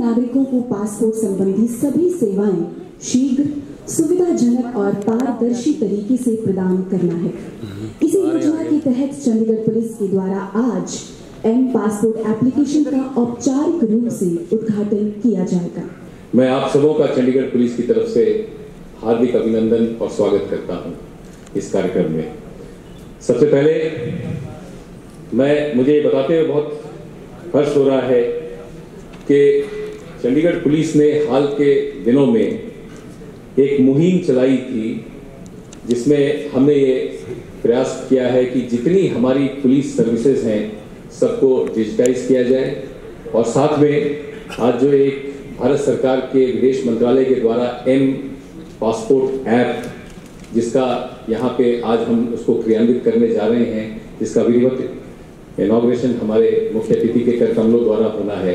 नागरिकों को पासपोर्ट संबंधी सभी सेवाएं शीघ्र, सुविधाजनक और पारदर्शी तरीके से प्रदान करना है। इसी योजना के तहत चंडीगढ़ पुलिस के द्वारा आज एम पासपोर्ट एप्लीकेशन का औपचारिक रूप से उद्घाटन किया जाएगा। मैं आप सबों का चंडीगढ़ पुलिस की तरफ से हार्दिक अभिनंदन और स्वागत करता हूं इस कार्यक्रम में। सबसे पहले मुझे बताते हुए बहुत हर्ष हो रहा है कि चंडीगढ़ पुलिस ने हाल के दिनों में एक मुहिम चलाई थी जिसमें हमने ये प्रयास किया है कि जितनी हमारी पुलिस सर्विसेज हैं सबको डिजिटाइज किया जाए, और साथ में आज जो एक भारत सरकार के विदेश मंत्रालय के द्वारा एम पासपोर्ट ऐप जिसका यहाँ पे आज हम उसको क्रियान्वित करने जा रहे हैं, जिसका विधिवत इनॉग्रेशन हमारे मुख्य अतिथि के कर कमलों द्वारा होना है।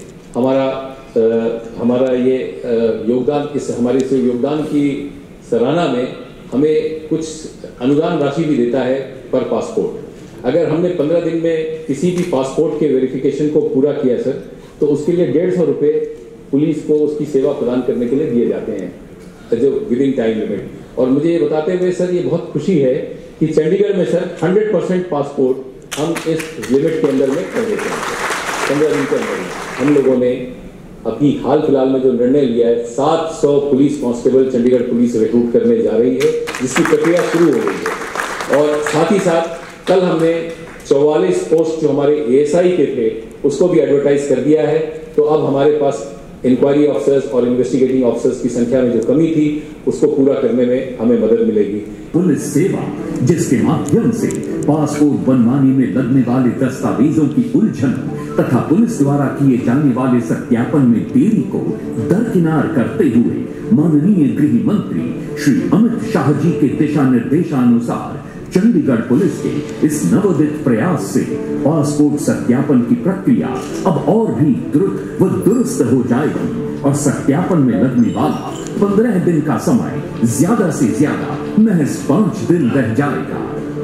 हमारा ये योगदान, इस हमारे इस योगदान की सराहना में हमें कुछ अनुदान राशि भी देता है पर पासपोर्ट। अगर हमने 15 दिन में किसी भी पासपोर्ट के वेरिफिकेशन को पूरा किया सर, तो उसके लिए 150 रुपये पुलिस को उसकी सेवा प्रदान करने के लिए दिए जाते हैं जो विद इन टाइम लिमिट। और मुझे ये बताते हुए सर ये बहुत खुशी है कि चंडीगढ़ में सर 100% पासपोर्ट हम इस लिमिट के अंदर में कर देते हैं। 15 दिन के अंदर हम लोगों ने अभी हाल फिलहाल में जो निर्णय लिया है, 700 police constable Chandigarh police recruit करने जा रही है, जिसकी प्रक्रिया शुरू हो गई है। और साथ ही साथ कल हमने 44 पोस्ट जो हमारे ASI के थे उसको भी एडवर्टाइज कर दिया है। तो अब हमारे पास इंक्वायरी ऑफिसर्स और इन्वेस्टिगेटिंग ऑफिसर्स की संख्या में जो कमी थी उसको पूरा करने में हमें मदद मिलेगी। पुलिस सेवा जिसके माध्यम से पासपोर्ट बनवाने में लगने वाले दस्तावेजों की उलझन तथा पुलिस द्वारा किए जाने वाले सत्यापन में देरी को दरकिनार करते हुए माननीय गृह मंत्री श्री अमित शाह जी के दिशा निर्देशानुसार चंडीगढ़ पुलिस के इस नवोदित प्रयास से पासपोर्ट सत्यापन की प्रक्रिया अब और भी द्रुत व दुरुस्त हो जाएगी और सत्यापन में लगने वाला 15 दिन का समय ज्यादा से ज्यादा महज 5 दिन रह जाएगा।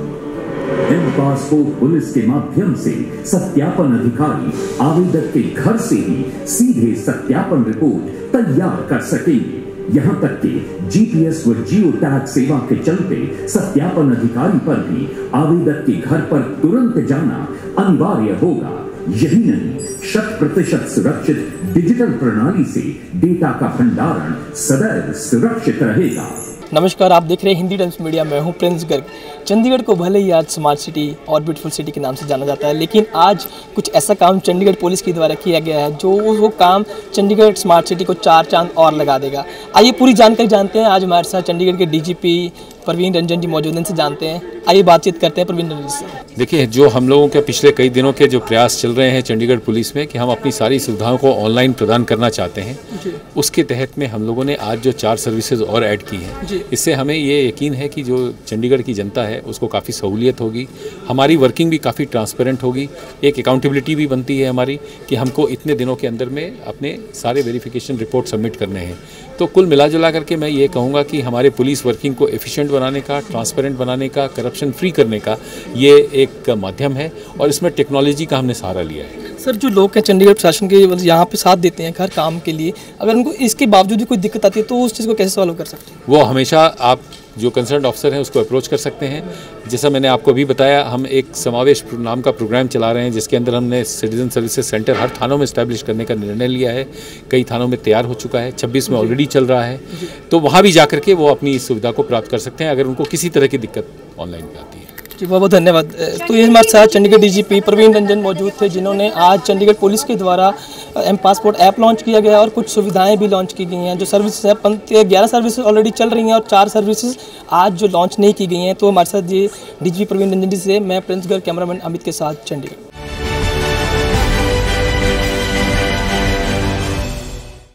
एम पासपोर्ट पुलिस के माध्यम से सत्यापन अधिकारी आवेदक के घर से ही सीधे सत्यापन रिपोर्ट तैयार कर सकेंगे। यहाँ तक कि GPS व जियो टैग सेवा के चलते सत्यापन अधिकारी पर भी आवेदक के घर पर तुरंत जाना अनिवार्य होगा। यही नहीं, 100% सुरक्षित डिजिटल प्रणाली से डेटा का भंडारण सदैव सुरक्षित रहेगा। नमस्कार, आप देख रहे हैं हिंदी टाइम्स मीडिया। मैं हूं प्रिंस गर्ग। चंडीगढ़ को भले ही आज स्मार्ट सिटी और ब्यूटीफुल सिटी के नाम से जाना जाता है, लेकिन आज कुछ ऐसा काम चंडीगढ़ पुलिस के द्वारा किया गया है जो वो काम चंडीगढ़ स्मार्ट सिटी को 4 चांद और लगा देगा। आइए पूरी जानकारी जानते हैं। आज हमारे साथ चंडीगढ़ के DGP प्रवीण रंजन जी मौजूद हैं, इनसे जानते हैं। आइए बातचीत करते हैं प्रवीण रंजन से। देखिए, जो हम लोगों के पिछले कई दिनों के जो प्रयास चल रहे हैं चंडीगढ़ पुलिस में कि हम अपनी सारी सुविधाओं को ऑनलाइन प्रदान करना चाहते हैं, उसके तहत में हम लोगों ने आज जो 4 सर्विसेज और ऐड की हैं, इससे हमें ये यकीन है कि जो चंडीगढ़ की जनता है उसको काफ़ी सहूलियत होगी, हमारी वर्किंग भी काफ़ी ट्रांसपेरेंट होगी, एक अकाउंटेबिलिटी भी बनती है हमारी कि हमको इतने दिनों के अंदर में अपने सारे वेरिफिकेशन रिपोर्ट सबमिट करने हैं। तो कुल मिलाजुला करके मैं ये कहूँगा कि हमारे पुलिस वर्किंग को एफिशिएंट बनाने का, ट्रांसपेरेंट बनाने का, करप्शन फ्री करने का ये एक माध्यम है और इसमें टेक्नोलॉजी का हमने सहारा लिया है। सर, जो लोग हैं चंडीगढ़ प्रशासन के यहाँ पे साथ देते हैं हर काम के लिए, अगर उनको इसके बावजूद भी कोई दिक्कत आती है तो उस चीज़ को कैसे सॉल्व कर सकते हैं? वो हमेशा आप जो कंसर्न ऑफिसर हैं उसको अप्रोच कर सकते हैं। जैसा मैंने आपको अभी बताया, हम एक समावेश नाम का प्रोग्राम चला रहे हैं जिसके अंदर हमने सिटीजन सर्विसेज सेंटर हर थानों में इस्टेब्लिश करने का निर्णय लिया है। कई थानों में तैयार हो चुका है, 26 में ऑलरेडी चल रहा है। तो वहाँ भी जाकर के वो अपनी इस सुविधा को प्राप्त कर सकते हैं अगर उनको किसी तरह की दिक्कत ऑनलाइन में आती है। जी, बहुत बहुत धन्यवाद। तो ये हमारे साथ चंडीगढ़ DGP प्रवीण रंजन मौजूद थे, जिन्होंने आज चंडीगढ़ पुलिस के द्वारा एम पासपोर्ट ऐप लॉन्च किया गया और कुछ सुविधाएं भी लॉन्च की गई हैं। जो सर्विसेज है 11 सर्विसेज ऑलरेडी चल रही हैं और 4 सर्विसेज आज जो लॉन्च नहीं की गई हैं। तो हमारे साथ ये DGP प्रवीण रंजन जी से मैं प्रिंस गर्ग, कैमरामैन अमित के साथ चंडीगढ़।